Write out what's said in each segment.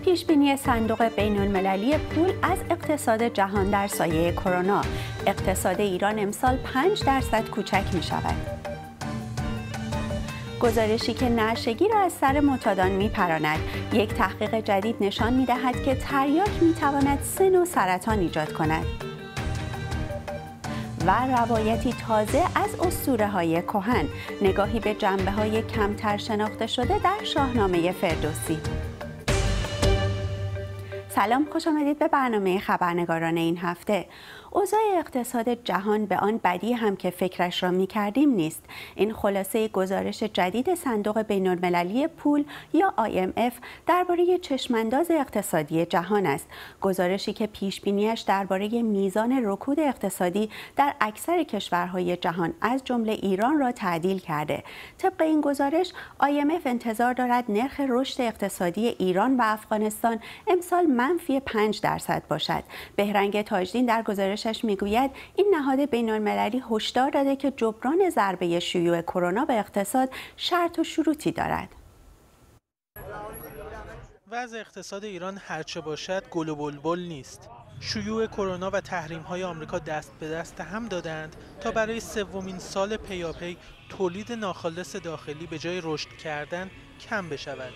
پیشبینی صندوق بین‌المللی پول از اقتصاد جهان در سایه کرونا. اقتصاد ایران امسال 5% کوچک می شود. گزارشی که نعشگی را از سر معتادان میپراند. یک تحقیق جدید نشان می‌دهد که تریاک می‌تواند 3 نوع سرطان ایجاد کند. و روایتی تازه از اسطوره‌های کهن، نگاهی به جنبه‌های کمتر شناخته شده در شاهنامه فردوسی. سلام، خوش آمدید به برنامه خبرنگاران این هفته. اوضاع اقتصاد جهان به آن بدی هم که فکرش را می‌کردیم نیست. این خلاصه گزارش جدید صندوق بین‌المللی پول یا IMF درباره چشمانداز اقتصادی جهان است. گزارشی که پیش‌بینی‌اش درباره میزان رکود اقتصادی در اکثر کشورهای جهان از جمله ایران را تعدیل کرده. طبق این گزارش IMF انتظار دارد نرخ رشد اقتصادی ایران و افغانستان امسال منفی 5% باشد. بهرنگ تاجدین در گزارشش میگوید این نهاد بین‌المللی هشدار داده که جبران ضربه شیوع کرونا به اقتصاد شرط و شروطی دارد. وضع اقتصاد ایران هرچه باشد گل و بلبل نیست. شیوع کرونا و تحریم‌های آمریکا دست به دست هم دادند تا برای سومین سال پیاپی تولید ناخالص داخلی به جای رشد کردن کم بشود.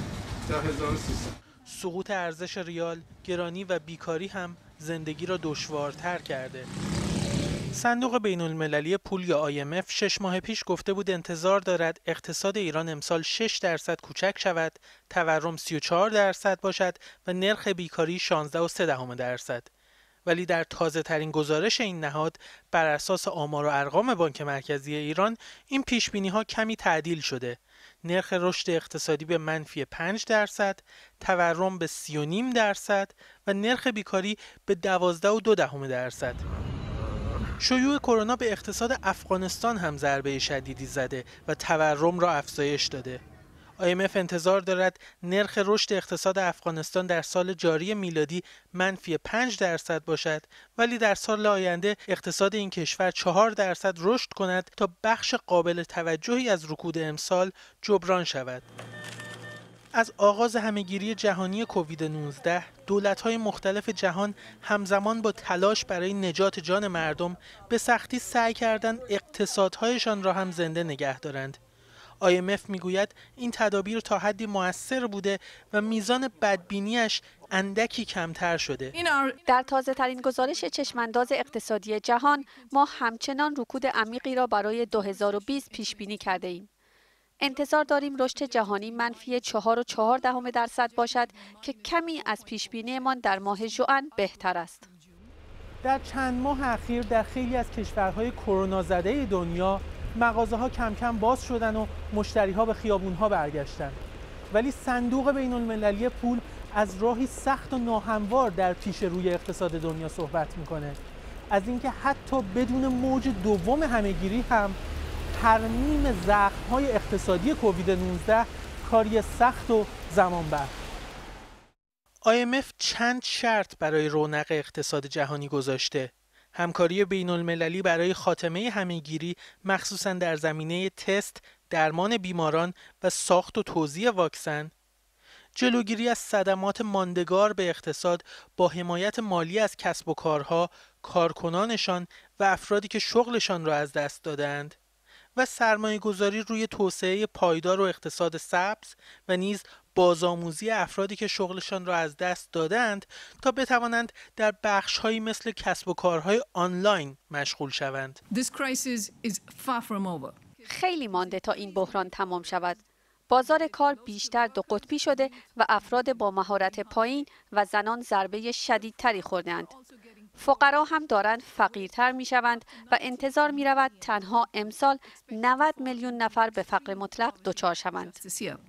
10,300 سقوط ارزش ریال، گرانی و بیکاری هم زندگی را دشوارتر کرده. صندوق بین‌المللی پول یا IMF 6 ماه پیش گفته بود انتظار دارد اقتصاد ایران امسال 6% کوچک شود، تورم 34% باشد و نرخ بیکاری 16.3%. ولی در تازه ترین گزارش این نهاد بر اساس آمار و ارقام بانک مرکزی ایران این پیش بینی ها کمی تعدیل شده. نرخ رشد اقتصادی به منفی 5%، تورم به 3.5% و نرخ بیکاری به 12.2%. شیوع کرونا به اقتصاد افغانستان هم ضربه شدیدی زده و تورم را افزایش داده. IMF انتظار دارد نرخ رشد اقتصاد افغانستان در سال جاری میلادی منفی 5% باشد، ولی در سال آینده اقتصاد این کشور 4% رشد کند تا بخش قابل توجهی از رکود امسال جبران شود. از آغاز همهگیری جهانی کووید 19 دولت‌های مختلف جهان همزمان با تلاش برای نجات جان مردم به سختی سعی کردند اقتصادهایشان را هم زنده نگه دارند. IMF میگوید این تدابیر تا حدی مؤثر بوده و میزان بدبینیش اندکی کمتر شده. در تازه ترین گزارش چشمانداز اقتصادی جهان ما همچنان رکود عمیقی را برای 2020 پیش بینی کرده ایم. انتظار داریم رشد جهانی منفی 4.4% باشد که کمی از پیش بینیمان در ماه ژوئن بهتر است. در چند ماه اخیر در خیلی از کشورهای کرونا زده دنیا مغازه‌ها کم کم باز شدن و مشتری‌ها به خیابون‌ها برگشتند. ولی صندوق بین‌المللی پول از راهی سخت و ناهموار در پیش روی اقتصاد دنیا صحبت می‌کنه. از اینکه حتی بدون موج دوم همهگیری هم ترمیم زخم‌های اقتصادی کووید 19 کاری سخت و زمانبر. IMF چند شرط برای رونق اقتصاد جهانی گذاشته. همکاری بین‌المللی برای خاتمه همهگیری مخصوصاً در زمینه تست، درمان بیماران و ساخت و توزیع واکسن، جلوگیری از صدمات ماندگار به اقتصاد با حمایت مالی از کسب و کارها، کارکنانشان و افرادی که شغلشان را از دست دادند و سرمایه‌گذاری روی توسعه پایدار و اقتصاد سبز و نیز بازآموزی افرادی که شغلشان را از دست دادند تا بتوانند در بخش‌هایی مثل کسب و کارهای آنلاین مشغول شوند. خیلی مانده تا این بحران تمام شود. بازار کار بیشتر دو قطبی شده و افراد با مهارت پایین و زنان ضربه شدیدتری خوردند. فقرا هم دارند فقیرتر می شوند و انتظار می رود تنها امسال 90 میلیون نفر به فقر مطلق دچار شوند.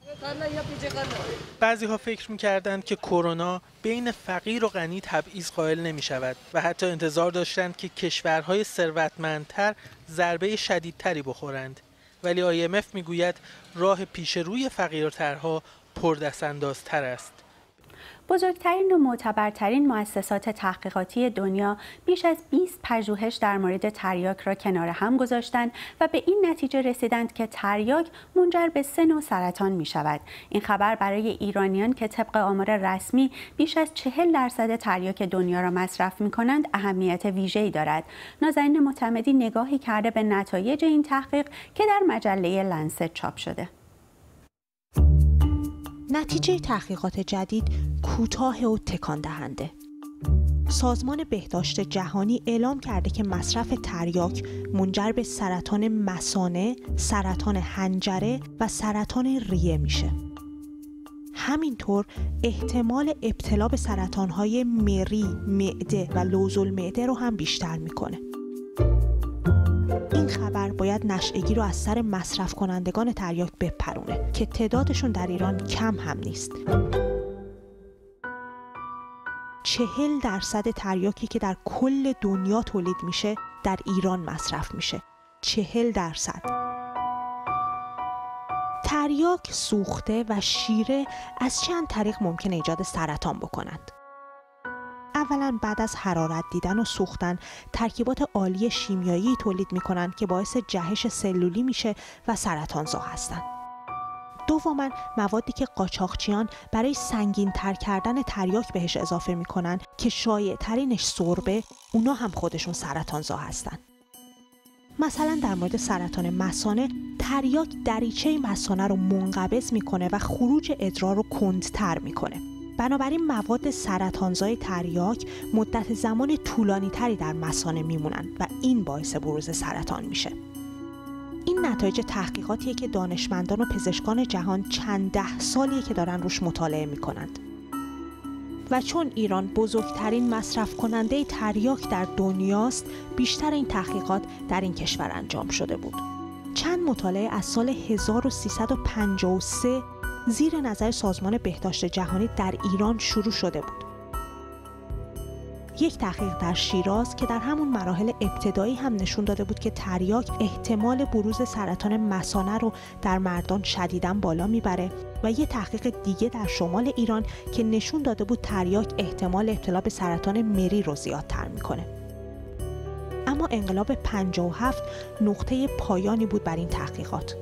بعضی ها فکر می کردند که کرونا بین فقیر و غنی تبعیض قائل نمی شود و حتی انتظار داشتند که کشورهای ثروتمندتر ضربه شدیدتری بخورند. ولی IMF می گوید راه پیش روی فقیرترها پردست‌اندازتر است. بزرگترین و معتبرترین مؤسسات تحقیقاتی دنیا بیش از 20 پژوهش در مورد تریاک را کنار هم گذاشتند و به این نتیجه رسیدند که تریاک منجر به 3 نوع سرطان می شود. این خبر برای ایرانیان که طبق آمار رسمی بیش از 40% تریاک دنیا را مصرف می کنند اهمیت ویژه‌ای دارد. نازنین معتمدی نگاهی کرده به نتایج این تحقیق که در مجله لنست چاپ شده. نتیجه تحقیقات جدید کوتاه و تکان دهنده. سازمان بهداشت جهانی اعلام کرده که مصرف تریاک منجر به سرطان مثانه، سرطان حنجره و سرطان ریه میشه. همینطور احتمال ابتلا به سرطان‌های مری، معده و لوزالمعده رو هم بیشتر میکنه. این خبر باید نشئگی رو از سر مصرف کنندگان تریاک بپرونه که تعدادشون در ایران کم هم نیست. 40% تریاکی که در کل دنیا تولید میشه در ایران مصرف میشه. 40%. تریاک، سوخته و شیره از چند طریق ممکن ایجاد سرطان بکنند. اولا بعد از حرارت دیدن و سوختن ترکیبات عالی شیمیایی تولید میکنن که باعث جهش سلولی میشه و سرطانزا هستن. دوما موادی که قاچاقچیان برای سنگین تر کردن تریاک بهش اضافه میکنن که شایع ترینش سربه، اونا هم خودشون سرطانزا هستن. مثلا در مورد سرطان مثانه، تریاک دریچه مثانه رو منقبض میکنه و خروج ادرار رو کندتر میکنه. بنابراین مواد سرطانزای تریاک مدت زمان طولانی تری در مثانه میمونن و این باعث بروز سرطان میشه. این نتایج تحقیقاتیه که دانشمندان و پزشکان جهان چند 10 سالیه که دارن روش مطالعه میکنند. و چون ایران بزرگترین مصرف کننده تریاک در دنیاست، بیشتر این تحقیقات در این کشور انجام شده بود. چند مطالعه از سال 1353 زیر نظر سازمان بهداشت جهانی در ایران شروع شده بود. یک تحقیق در شیراز که در همون مراحل ابتدایی هم نشون داده بود که تریاک احتمال بروز سرطان مثانه رو در مردان شدیداً بالا میبره و یک تحقیق دیگه در شمال ایران که نشون داده بود تریاک احتمال ابتلا به سرطان مری رو زیادتر میکنه. اما انقلاب 57 نقطه پایانی بود بر این تحقیقات.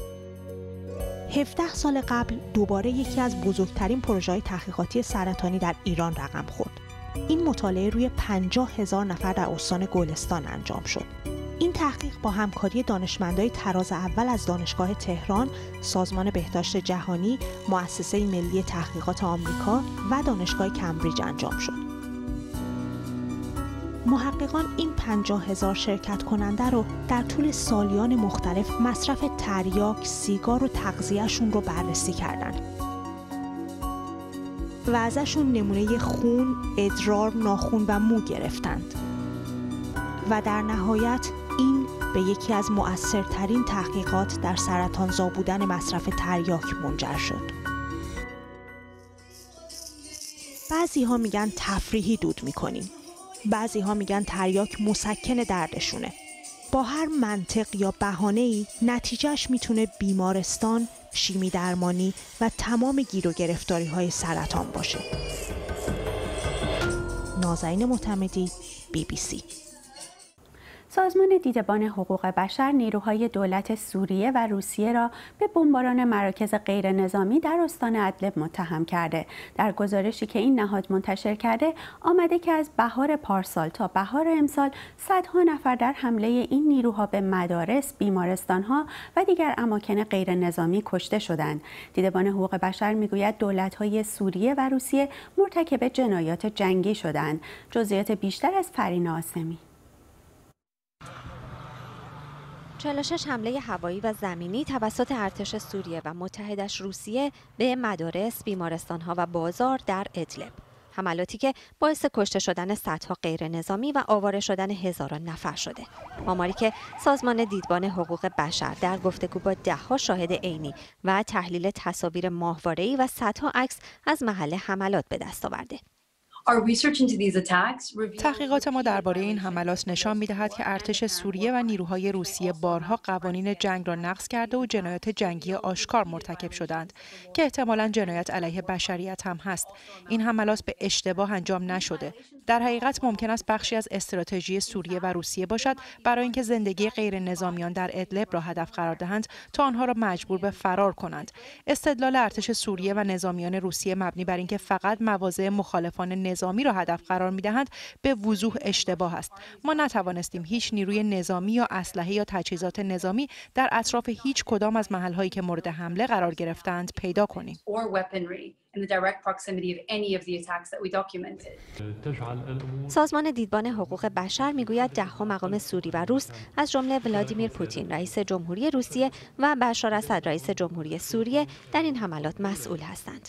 17 سال قبل دوباره یکی از بزرگترین پروژه‌های تحقیقاتی سرطانی در ایران رقم خورد. این مطالعه روی 50,000 نفر در استان گلستان انجام شد. این تحقیق با همکاری دانشمندای طراز اول از دانشگاه تهران، سازمان بهداشت جهانی، مؤسسه ملی تحقیقات آمریکا و دانشگاه کمبریج انجام شد. محققان این 50,000 شرکت کننده رو در طول سالیان مختلف مصرف تریاک، سیگار و تغذیه‌شون رو بررسی کردند. و ازشون نمونه خون، ادرار، ناخن و مو گرفتند. و در نهایت این به یکی از مؤثرترین تحقیقات در سرطانزا بودن مصرف تریاک منجر شد. بعضی ها میگن تفریحی دود میکنیم. بعضی ها میگن تریاک مسکن دردشونه. با هر منطق یا بهانه‌ای نتیجهش میتونه بیمارستان، شیمی درمانی و تمام گیر و گرفتاری‌های سرطان باشه. نازنین معتمدی، BBC. سازمان دیدبان حقوق بشر نیروهای دولت سوریه و روسیه را به بمباران مراکز غیر نظامی در استان ادلب متهم کرده. در گزارشی که این نهاد منتشر کرده آمده که از بهار پارسال تا بهار امسال صدها نفر در حمله این نیروها به مدارس، بیمارستانها و دیگر اماکن غیر نظامی کشته شدند. دیدبان حقوق بشر میگوید دولت‌های سوریه و روسیه مرتکب جنایات جنگی شدند. جزئیات بیشتر از فرینا آسمی. 46 حمله هوایی و زمینی توسط ارتش سوریه و متحدش روسیه به مدارس، بیمارستان‌ها و بازار در ادلب. حملاتی که باعث کشته شدن صدها غیر نظامی و آواره شدن هزاران نفر شده. آماری که سازمان دیدبان حقوق بشر در گفتگو با ده‌ها شاهد عینی و تحلیل تصاویر ماهواره‌ای و صدها عکس از محل حملات به دست آورده. تحقیقات ما درباره این حملات نشان می‌دهد که ارتش سوریه و نیروهای روسیه بارها قوانین جنگ را نقض کرده و جنایات جنگی آشکار مرتکب شدند که احتمالاً جنایت علیه بشریت هم هست. این حملات به اشتباه انجام نشده. در حقیقت ممکن است بخشی از استراتژی سوریه و روسیه باشد برای اینکه زندگی غیر نظامیان در ادلب را هدف قرار دهند تا آنها را مجبور به فرار کنند. استدلال ارتش سوریه و نظامیان روسیه مبنی بر اینکه فقط مواضع مخالفان نظامی را هدف قرار می‌دهند به وضوح اشتباه است. ما نتوانستیم هیچ نیروی نظامی یا اسلحه یا تجهیزات نظامی در اطراف هیچ کدام از محل‌هایی که مورد حمله قرار گرفتند پیدا کنیم. سازمان دیدبان حقوق بشر میگوید ده‌ها مقام سوری و روس از جمله ولادیمیر پوتین رئیس جمهوری روسیه و بشار اسد رئیس جمهوری سوریه در این حملات مسئول هستند.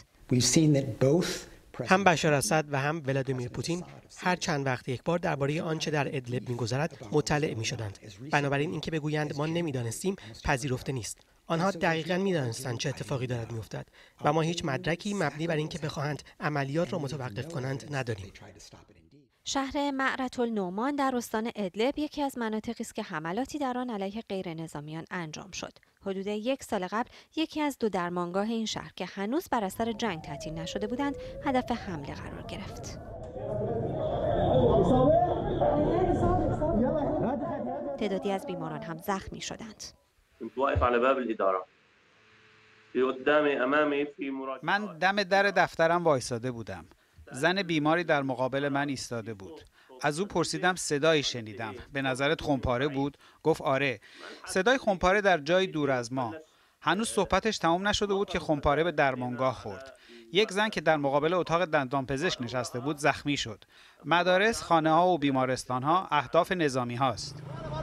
هم بشار اسد و هم ولادیمیر پوتین هر چند وقت یک بار درباره آنچه در ادلب می‌گذرد مطلع می‌شدند. بنابراین اینکه بگویند ما نمی‌دانستیم پذیرفته نیست. آنها دقیقاً می‌دانستند چه اتفاقی دارد می‌افتد و ما هیچ مدرکی مبنی بر اینکه بخواهند عملیات را متوقف کنند نداریم. شهر معرة النعمان در استان ادلب یکی از مناطقی است که حملاتی در آن علیه غیر نظامیان انجام شد. حدود 1 سال قبل یکی از 2 درمانگاه این شهر که هنوز بر اثر جنگ تعطیل نشده بودند هدف حمله قرار گرفت. تعدادی از بیماران هم زخمی شدند. من دم در دفترم وایساده بودم. زن بیماری در مقابل من ایستاده بود. از او پرسیدم صدایی شنیدم. به نظرت خمپاره بود؟ گفت آره. صدای خمپاره در جای دور از ما. هنوز صحبتش تمام نشده بود که خمپاره به درمانگاه خورد. یک زن که در مقابل اتاق دندانپزشک نشسته بود زخمی شد. مدارس، خانه‌ها و بیمارستان‌ها اهداف نظامی هاست.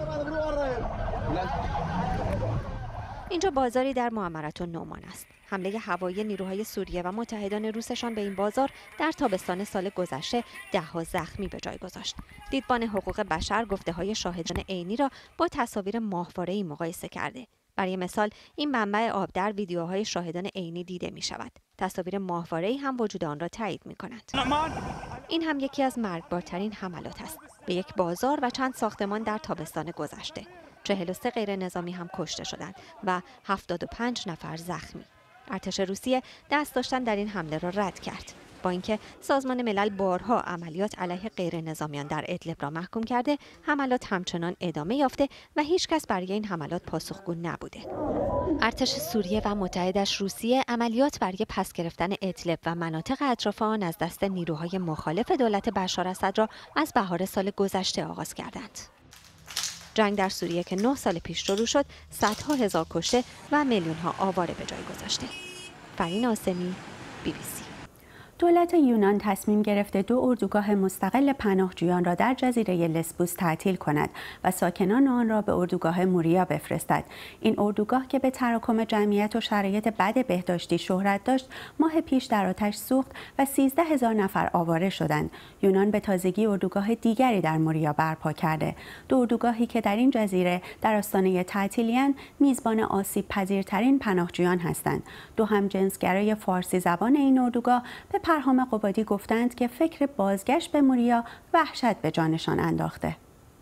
اینجا بازاری در معمرة النعمان است. حمله هوایی نیروهای سوریه و متحدان روسشان به این بازار در تابستان سال گذشته 10 زخمی به جای گذاشت. دیدبان حقوق بشر گفته‌های شاهدان عینی را با تصاویر ماهواره‌ای مقایسه کرده. برای مثال این منبع آب در ویدیوهای شاهدان عینی دیده می شود. تصاویر ماهواره‌ای هم وجود آن را تایید می کند. این هم یکی از مرگبارترین حملات است. به یک بازار و چند ساختمان در تابستان گذشته. 43 غیر نظامی هم کشته شدند و 75 نفر زخمی. ارتش روسیه دست داشتن در این حمله را رد کرد. با اینکه سازمان ملل بارها عملیات علیه غیر نظامیان در ادلب را محکوم کرده، حملات همچنان ادامه یافته و هیچ کس برای این حملات پاسخگو نبوده. ارتش سوریه و متحدش روسیه عملیات برای پس گرفتن ادلب و مناطق اطراف آن از دست نیروهای مخالف دولت بشار اسد را از بهار سال گذشته آغاز کردند. جنگ در سوریه که 9 سال پیش شروع شد، صدها هزار کشته و میلیون‌ها آواره به جای گذاشته. فرین آسمی، BBC. دولت یونان تصمیم گرفته 2 اردوگاه مستقل پناهجویان را در جزیره لسبوس تعطیل کند و ساکنان آن را به اردوگاه موریا بفرستد. این اردوگاه که به تراکم جمعیت و شرایط بد بهداشتی شهرت داشت، ماه پیش در آتش سوخت و 13,000 نفر آواره شدند. یونان به تازگی اردوگاه دیگری در موریا برپا کرده. 2 اردوگاهی که در این جزیره در آستانه تعطیلی‌اند، میزبان آسیب پذیرترین پناهجویان هستند. 2 همجنسگرای فارسی زبان این اردوگاه به پرهام قبادی گفتند که فکر بازگشت به موریا وحشت به جانشان انداخته.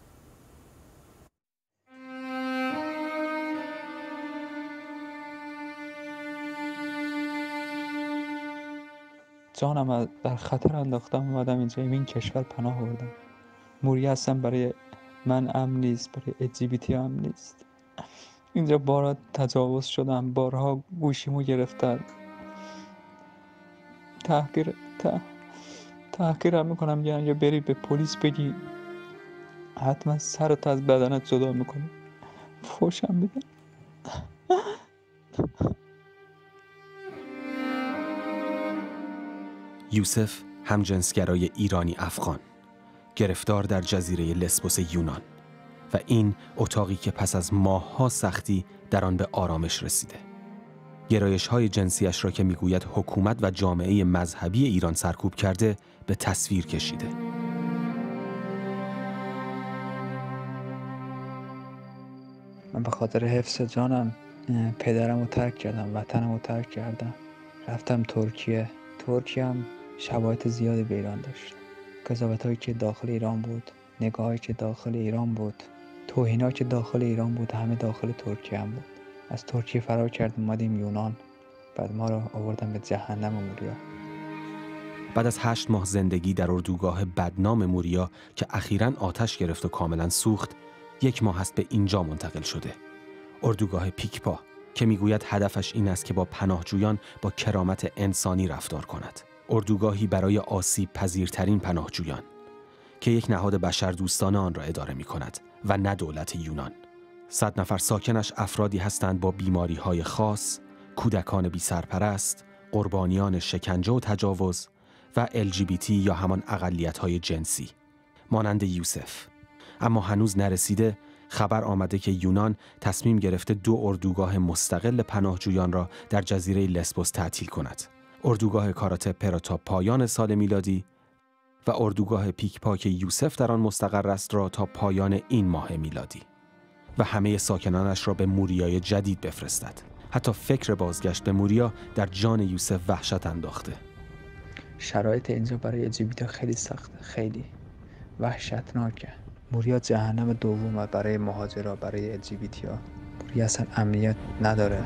جانم در خطر انداختم، اومدم اینجا این کشور پناه بردم. موریا اصلا برای من امن نیست، برای LGBT امن نیست. اینجا بارها تجاوز شدم، بارها گوشیمو گرفتن، تحقیرم میکنم. یا بری به پلیس بگی حتما سرت از بدنت جدا میکنی، فوشم میدن. یوسف همجنسگرای ایرانی افغان، گرفتار در جزیره لسبوس یونان، و این اتاقی که پس از ماه‌ها سختی در آن به آرامش رسیده. گرایش‌های جنسیش را که میگوید حکومت و جامعه مذهبی ایران سرکوب کرده به تصویر کشیده. من به خاطر حفظ جانم پدرم رو ترک کردم، وطنم رو ترک کردم، رفتم ترکیه هم شباهت زیادی به ایران داشت. قضاوت‌هایی که داخل ایران بود، نگاهایی که داخل ایران بود، توهینایی که داخل ایران بود، همه داخل ترکیه هم بود. از ترکیه فرار کردیم اومدیم یونان، بعد ما را آوردن به جهنم موریا. بعد از 8 ماه زندگی در اردوگاه بدنام موریا که اخیراً آتش گرفت و کاملاً سوخت، 1 ماه است به اینجا منتقل شده. اردوگاه پیکپا که میگوید هدفش این است که با پناهجویان با کرامت انسانی رفتار کند. اردوگاهی برای آسیب پذیرترین پناهجویان که یک نهاد بشردوستانه آن را اداره می کند و نه دولت یونان. 100 نفر ساکنش افرادی هستند با بیماری‌های خاص، کودکان بی سرپرست، قربانیان شکنجه و تجاوز و LGBT یا همان اقلیت‌های جنسی مانند یوسف. اما هنوز نرسیده خبر آمده که یونان تصمیم گرفته 2 اردوگاه مستقل پناهجویان را در جزیره لسبوس تعطیل کند. اردوگاه کاراتپه را تا پایان سال میلادی و اردوگاه پیکپا که یوسف در آن مستقر است را تا پایان این ماه میلادی و همه ساکنانش را به موریای جدید بفرستد. حتی فکر بازگشت به موریا در جان یوسف وحشت انداخته. شرایط اینجا برای LGBT خیلی سخته، خیلی وحشتناکه. موریا جهنم دومه برای مهاجرا، برای LGBT ها. موریا اصلا امنیت نداره.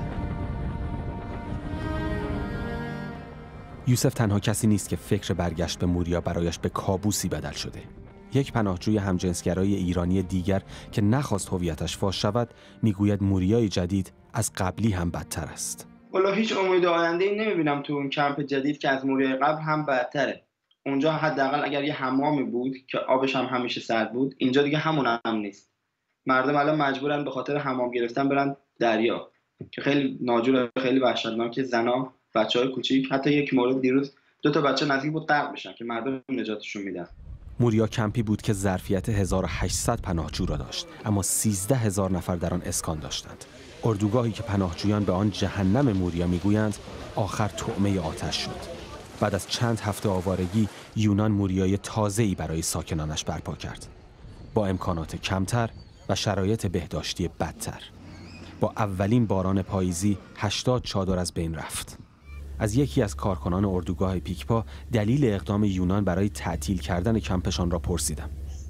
یوسف تنها کسی نیست که فکر برگشت به موریا برایش به کابوسی بدل شده. یک پناهجوی همجنسگرای ایرانی دیگر که نخواست هویتش فاش شود میگوید موریای جدید از قبلی هم بدتر است. والا هیچ امید آینده‌ای نمیبینم تو اون کمپ جدید که از موریای قبل هم بدتره. اونجا حداقل اگر یه حمامی بود که آبش هم همیشه سرد بود، اینجا دیگه همون هم نیست. مردم الان مجبورن به خاطر حمام گرفتن برن دریا که خیلی ناجور، خیلی وحشتناکه. زنا، بچه‌های کوچیک، حتی یک مورد دیروز 2 تا بچه نزدیک بود غرق بشن که مردم نجاتشون میدن. موریا کمپی بود که ظرفیت 1800 پناهجو را داشت، اما 13000 نفر در آن اسکان داشتند. اردوگاهی که پناهجویان به آن جهنم موریا میگویند آخر طعمه آتش شد. بعد از چند هفته آوارگی یونان موریای تازه‌ای برای ساکنانش برپا کرد، با امکانات کمتر و شرایط بهداشتی بدتر. با اولین باران پاییزی 80 چادر از بین رفت. از یکی از کارکنان اردوگاه پیکپا دلیل اقدام یونان برای تعطیل کردن کمپشان را پرسیدم.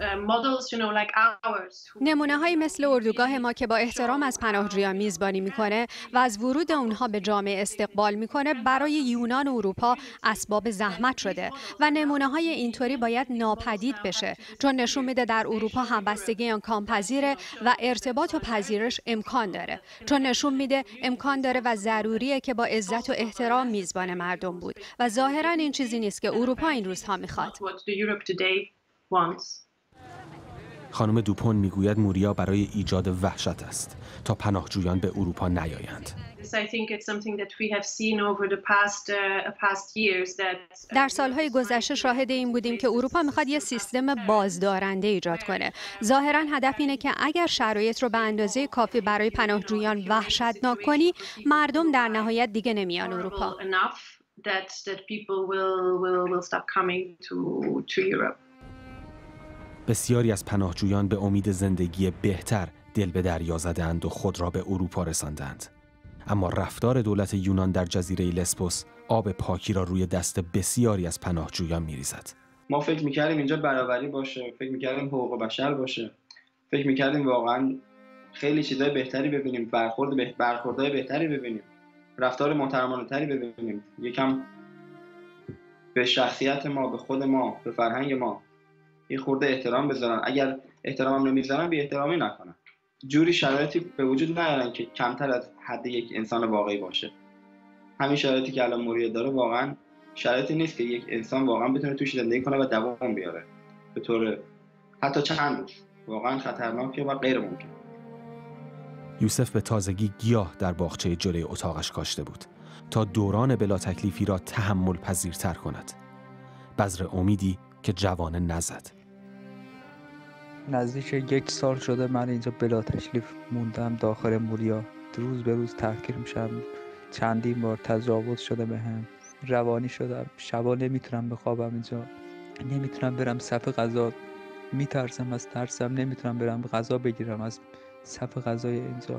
نمونه‌هایی مثل اردوگاه ما که با احترام از پناهجویان میزبانی میکنه و از ورود اونها به جامعه استقبال میکنه برای یونان و اروپا اسباب زحمت شده و نمونه‌های اینطوری باید ناپدید بشه، چون نشون میده در اروپا همبستگی امکان‌پذیره و ارتباط و پذیرش امکان داره، چون نشون میده امکان داره و ضروریه که با عزت و احترام میزبان مردم بود و ظاهراً این چیزی نیست که اروپا این روزها میخواد. خانم دوپون میگوید موریا برای ایجاد وحشت است تا پناهجویان به اروپا نیایند. در سالهای گذشته شاهد این بودیم که اروپا میخواد یه سیستم بازدارنده ایجاد کنه. ظاهراً هدف اینه که اگر شرایط رو به اندازه کافی برای پناهجویان وحشتناک کنی، مردم در نهایت دیگه نمیان اروپا. بسیاری از پناهجویان به امید زندگی بهتر دل به دریا زدند و خود را به اروپا رساندند. اما رفتار دولت یونان در جزیره لسبوس آب پاکی را روی دست بسیاری از پناهجویان می‌ریزد. ما فکر می‌کردیم اینجا برابری باشه، فکر می‌کردیم حقوق بشر باشه، فکر می‌کردیم واقعاً خیلی چیزای بهتری ببینیم، برخوردهای بهتری ببینیم، رفتار محترمانه‌تری ببینیم، یکم به شخصیت ما، به خود ما، به فرهنگ ما یه خورده احترام بذارن. اگر احترام نمیذارن بی احترامی نکنن. جوری شرایطی به وجود نیارن که کمتر از حد یک انسان واقعی باشه. همین شرایطی که الان موریا داره واقعا شرایطی نیست که یک انسان واقعا بتونه توش زندگی کنه و دوام بیاره به طور حتی چند روز. واقعا خطرناکه و غیر ممکن. یوسف به تازگی گیاه در باغچه جلوی اتاقش کاشته بود تا دوران بلا تکلیفی را تحمل پذیرتر کند. بذر امیدی که جوانه نزد. نزدیک 1 سال شده من اینجا بلا تکلیف موندم داخل موریا. روز به روز تحقیر میشم، چندین بار تجاوز شده بهم، روانی شدم، شبا نمیتونم بخوابم اینجا، نمیتونم برم صف غذا، میترسم از ترسم، نمیتونم برم غذا بگیرم از صف غذای اینجا،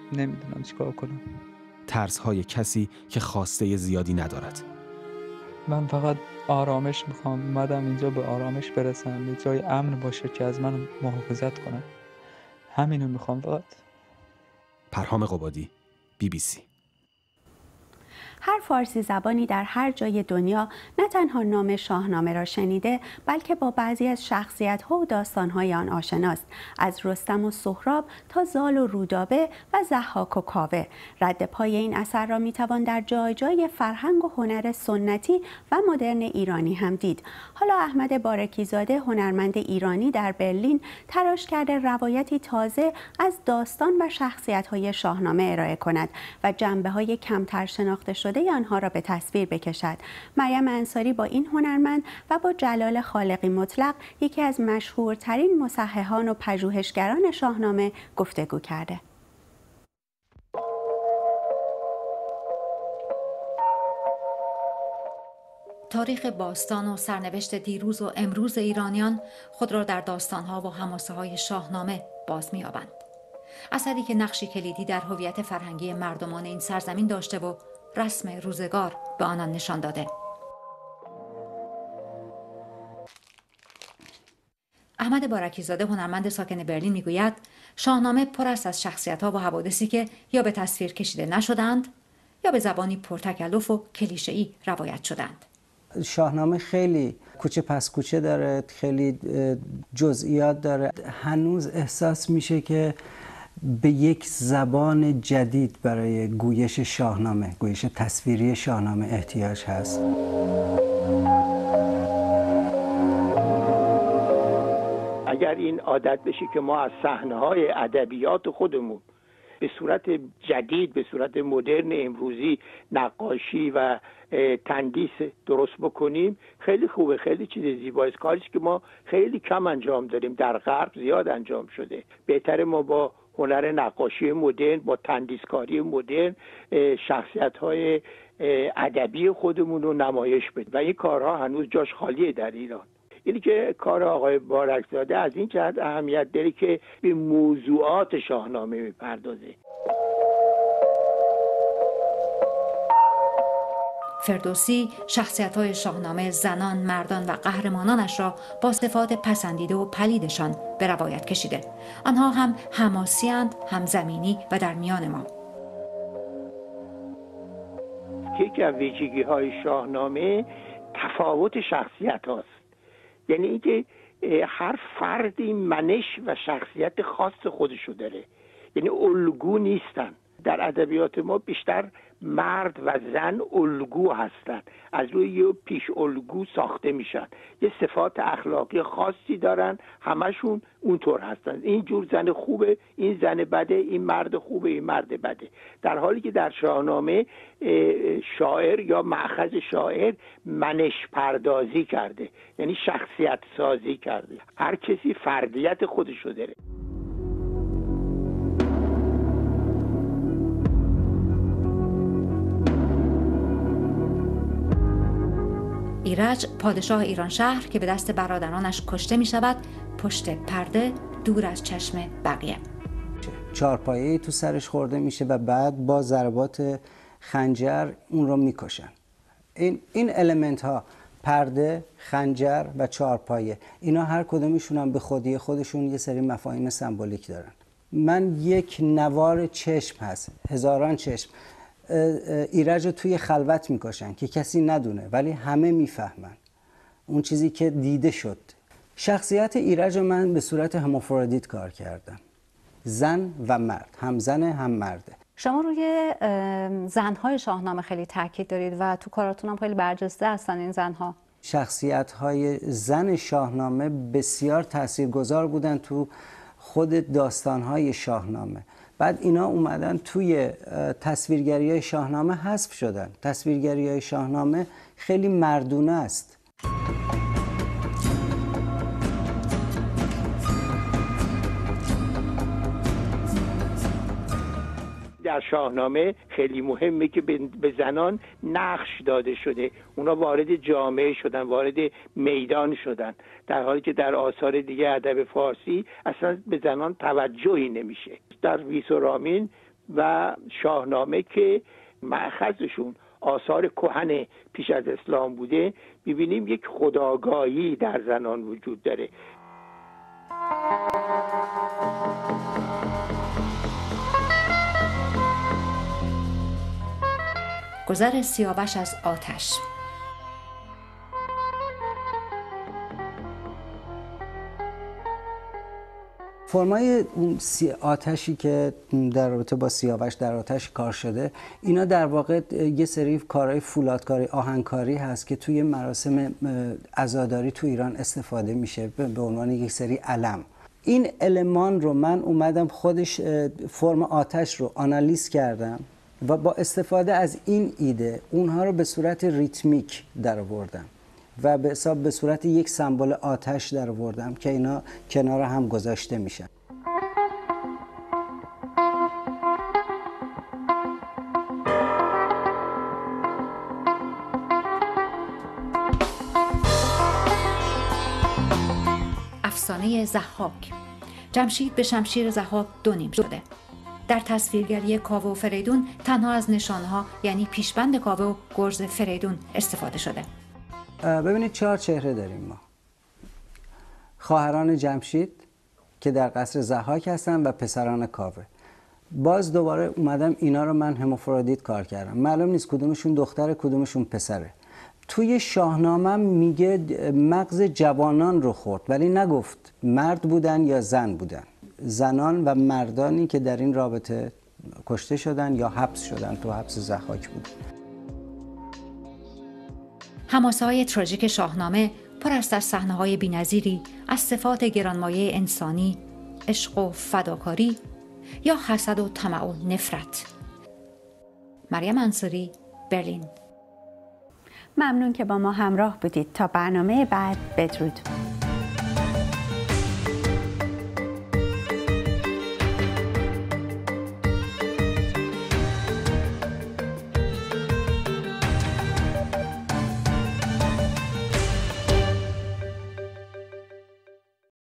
نمیدونم چیکار کنم. ترس‌های کسی که خواسته زیادی ندارد. من فقط آرامش میخوام. اومدم اینجا به آرامش برسم، یه جای امن باشه که از من محافظت کنه. همینو میخوام فقط. پرهام قبادی، BBC. هر فارسی زبانی در هر جای دنیا نه تنها نام شاهنامه را شنیده، بلکه با بعضی از شخصیت‌ها و داستان‌های آن آشناست. از رستم و سهراب تا زال و رودابه و ضحاک و کاوه. رد پای این اثر را می‌توان در جای جای فرهنگ و هنر سنتی و مدرن ایرانی هم دید. حالا احمد بارکی‌زاده، هنرمند ایرانی در برلین، تلاش کرده روایتی تازه از داستان و شخصیت‌های شاهنامه ارائه کند و جنبه‌های کمتر شناخته شده آنها را به تصویر بکشد. مریم انصاری با این هنرمند و با جلال خالقی مطلق، یکی از مشهورترین مصححان و پژوهشگران شاهنامه، گفتگو کرده. تاریخ باستان و سرنوشت دیروز و امروز ایرانیان خود را در داستان‌ها و حماسه‌های شاهنامه باز می‌یابند. اثری که نقشی کلیدی در هویت فرهنگی مردمان این سرزمین داشته و رسم روزگار به آنان نشان داده. احمد بارکی‌زاده، هنرمند ساکن برلین، میگوید شاهنامه پر است از شخصیت‌ها و حوادثی که یا به تصویر کشیده نشدند یا به زبانی پرتکلف و کلیشه‌ای روایت شدند. شاهنامه خیلی کوچه پس کوچه داره، خیلی جزئیات داره. هنوز احساس میشه که به یک زبان جدید برای گویش شاهنامه، گویش تصویری شاهنامه احتیاج هست. اگر این عادت بشه که ما از صحنه‌های ادبیات خودمون به صورت جدید، به صورت مدرن امروزی نقاشی و تندیس درست بکنیم، خیلی خوبه، خیلی چیز زیباست. کاریش که ما خیلی کم انجام داریم، در غرب زیاد انجام شده. بهتره ما با هنر نقاشی مدرن، با تندیسکاری مدرن شخصیت‌های ادبی خودمون رو نمایش بدیم و این کارها هنوز جاش خالیه در ایران. اینی که کار آقای بارک‌زاده از این جهت اهمیت داره که به موضوعات شاهنامه میپردازه. فردوسی شخصیت‌های شاهنامه، زنان، مردان و قهرمانانش را با صفات پسندیده و پلیدشان به روایت کشیده. آنها هم حماسی‌اند، هم زمینی و در میان ما. یکی از ویژگی‌های شاهنامه تفاوت شخصیت هاست. یعنی اینکه هر فردی منش و شخصیت خاص خودشو داره، یعنی الگو نیستن. در ادبیات ما بیشتر مرد و زن الگو هستن، از روی یه پیش الگو ساخته میشن، یه صفات اخلاقی خاصی دارن، همشون اونطور هستن. این جور زن خوبه، این زن بده، این مرد خوبه، این مرد بده. در حالی که در شاهنامه شاعر یا مأخذ شاعر منش پردازی کرده، یعنی شخصیت سازی کرده. هر کسی فردیت خودشو داره. ایرج، پادشاه ایران شهر که به دست برادرانش کشته می شود، پشت پرده دور از چشم بقیه. چارپایه‌ای تو سرش خورده میشه و بعد با ضربات خنجر اون رو میکشن. این المنت ها، پرده، خنجر و چارپایه، اینا هر کدومشون هم به خودی خودشون یه سری مفاهیم سمبولیک دارن. من یک نوار چشم هست، هزاران چشم. ایرج رو توی خلوت میکشن که کسی ندونه، ولی همه میفهمن اون چیزی که دیده شد. شخصیت ایرج رو من به صورت هموفرودیت کار کردم، زن و مرد، هم زنه هم مرده. شما روی زنهای شاهنامه خیلی تاکید دارید و تو کاراتون هم خیلی برجسته هستن این زنها. شخصیت‌های زن شاهنامه بسیار تاثیرگذار بودن تو خود داستان‌های شاهنامه. بعد اینا اومدن توی تصویرگری‌های شاهنامه حذف شدن. تصویرگری‌های شاهنامه خیلی مردونه است. در شاهنامه خیلی مهمه که به زنان نقش داده شده، اونا وارد جامعه شدن، وارد میدان شدن، در حالی که در آثار دیگه ادب فارسی اصلا به زنان توجهی نمیشه. در ویس و رامین و شاهنامه که مأخذشون آثار کهن پیش از اسلام بوده، میبینیم یک خودآگاهی در زنان وجود داره. گذر سیاوش از آتش. فرمای اون آتشی که در رابطه با سیاوش در آتش کار شده، اینا در واقع یه سری کارهای فولادکاری، آهنگکاری هست که توی مراسم عزاداری تو ایران استفاده میشه به عنوان یک سری علم. این المان رو من اومدم خودش فرم آتش رو آنالیز کردم و با استفاده از این ایده اونها رو به صورت ریتمیک درآوردم و به حساب به صورت یک سمبل آتش درآوردم که اینا کنار هم گذاشته میشن. افسانه ضحاک. جمشید به شمشیر ضحاک 2 نیم شده. در تصویرگری کاوه و فریدون تنها از نشانها یعنی پیشبند کاوه و گرز فریدون استفاده شده. ببینید 4 چهره داریم ما. خواهران جمشید که در قصر ضحاک هستن و پسران کاوه. باز دوباره اومدم اینا رو من هموفرودیت کار کردم. معلوم نیست کدومشون دختره کدومشون پسره. توی شاهنامه میگه مغز جوانان رو خورد ولی نگفت مرد بودن یا زن بودن. زنان و مردانی که در این رابطه کشته شدن یا حبس شدن تو حبس ضحاک بود. حماسه‌های تراژیک شاهنامه پر است از صحنه‌های بی‌نظیری از صفات گرانمایه انسانی، عشق و فداکاری یا حسد و طمع و نفرت. مریم انصاری، برلین. ممنون که با ما همراه بودید. تا برنامه بعد، بدرود.